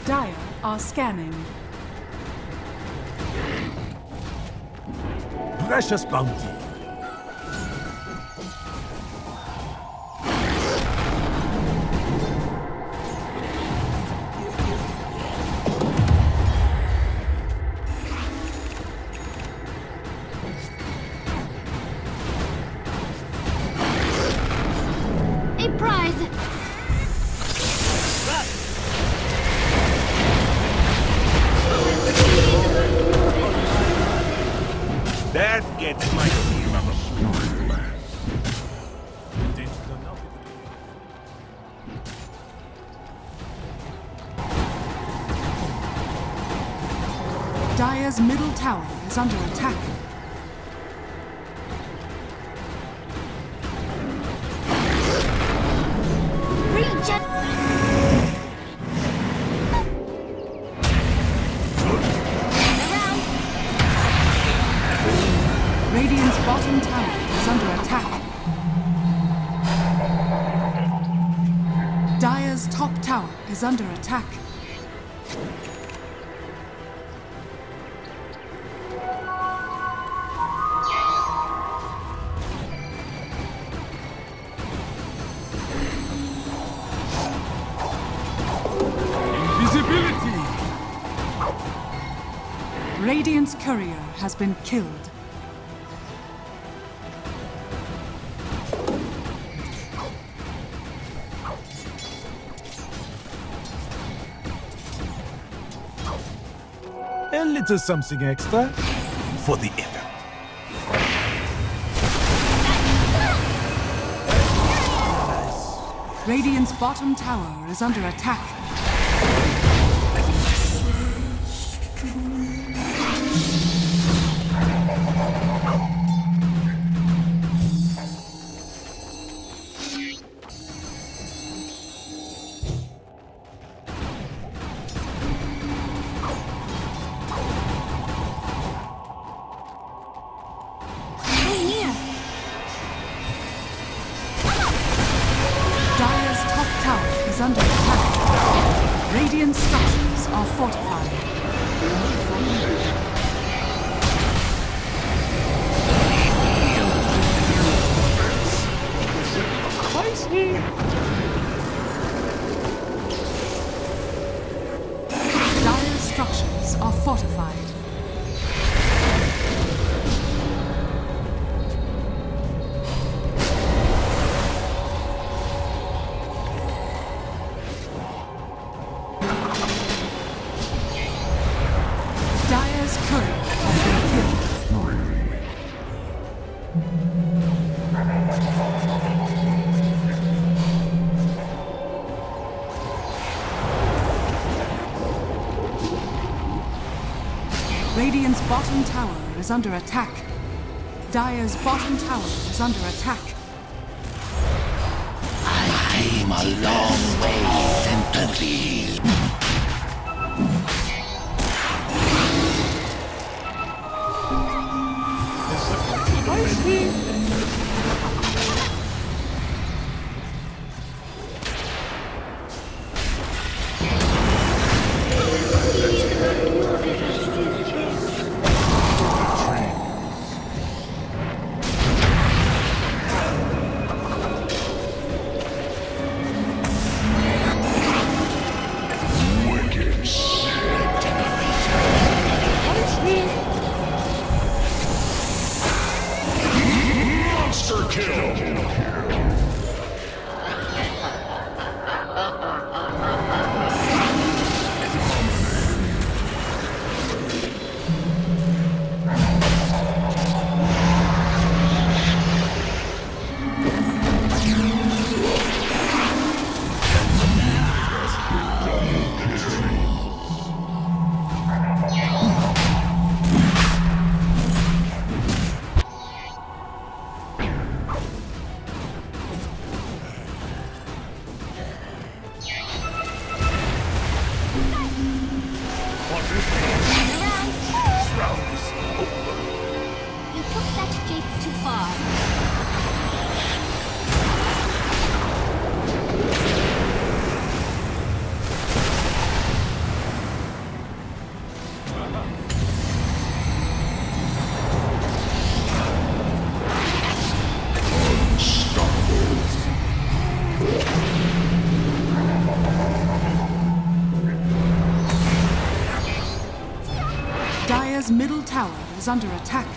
Dire are scanning. Precious bounty. A prize! That gets my team up a smile. Dire's middle tower is under attack. Radiant's bottom tower is under attack. Dire's top tower is under attack. Invisibility! Radiant's courier has been killed. A little something extra for the effort. Radiant's bottom tower is under attack. Dire's top tower is under attack. Radiant structures are fortified. Dire's structures are fortified. Dire's courier has been killed. Radiant's bottom tower is under attack. Dire's bottom tower is under attack. I came a long way sent to thee. Dire's middle tower is under attack.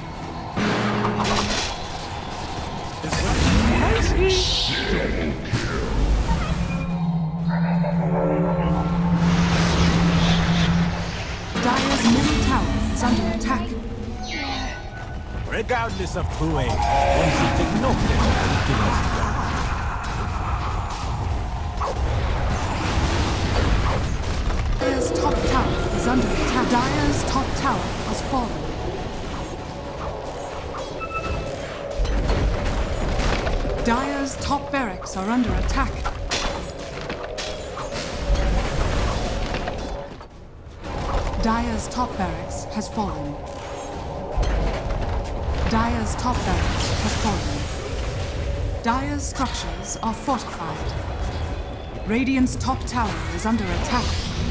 Dire's middle tower is under attack. Regardless of who age, one should take no pleasure in killing his brother. Dire's top tower is under attack. Dire's top tower has fallen. Dire's top barracks are under attack. Dire's top barracks has fallen. Dire's top barracks has fallen. Dire's structures are fortified. Radiant's top tower is under attack.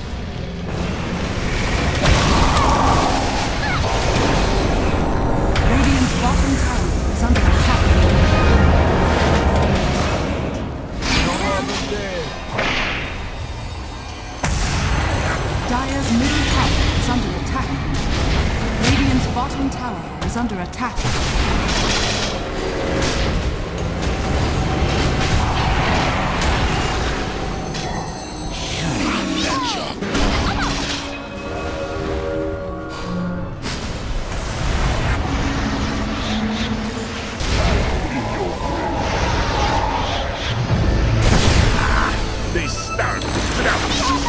Radiant's bottom tower is under attack. Dire's middle tower is under attack. Radiant's bottom tower is under attack. They start. Sit down.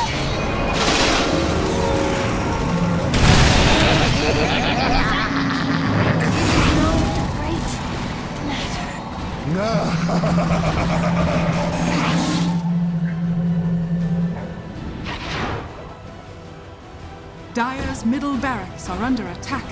Dire's middle barracks are under attack.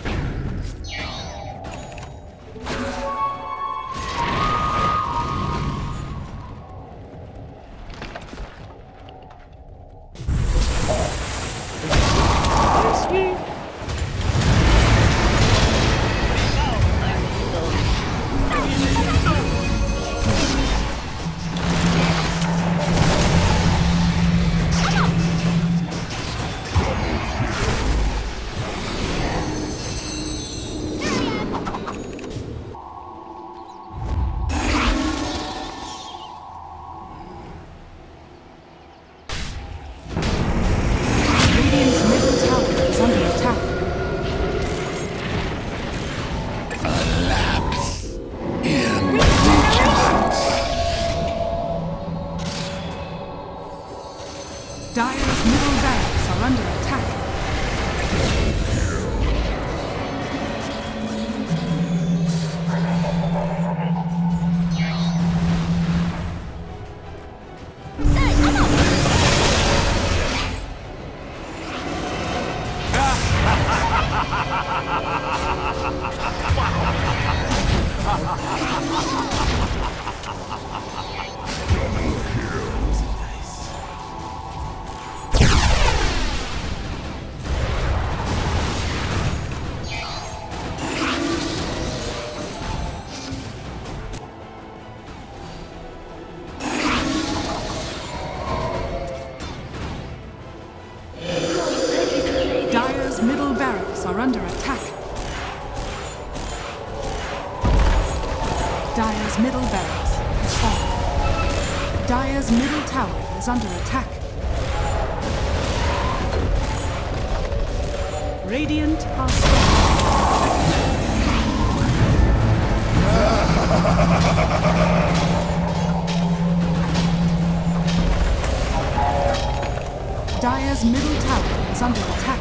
Dire's middle barracks are under attack. Middle barracks are under attack. Dire's middle barracks is fallen. Dire's middle tower is under attack. Radiant are Dire's middle tower is under attack.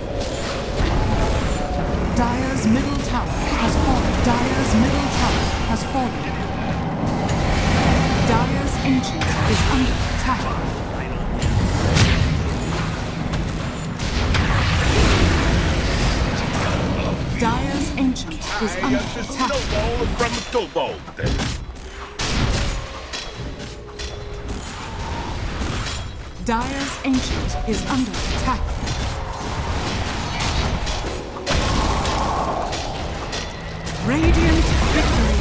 Dire's middle tower has fallen. Dire's middle tower has fallen. Dire's ancient is under attack. Dire's ancient is under attack. Snowball from the snowball. Dire's ancient is under attack. Radiant victory.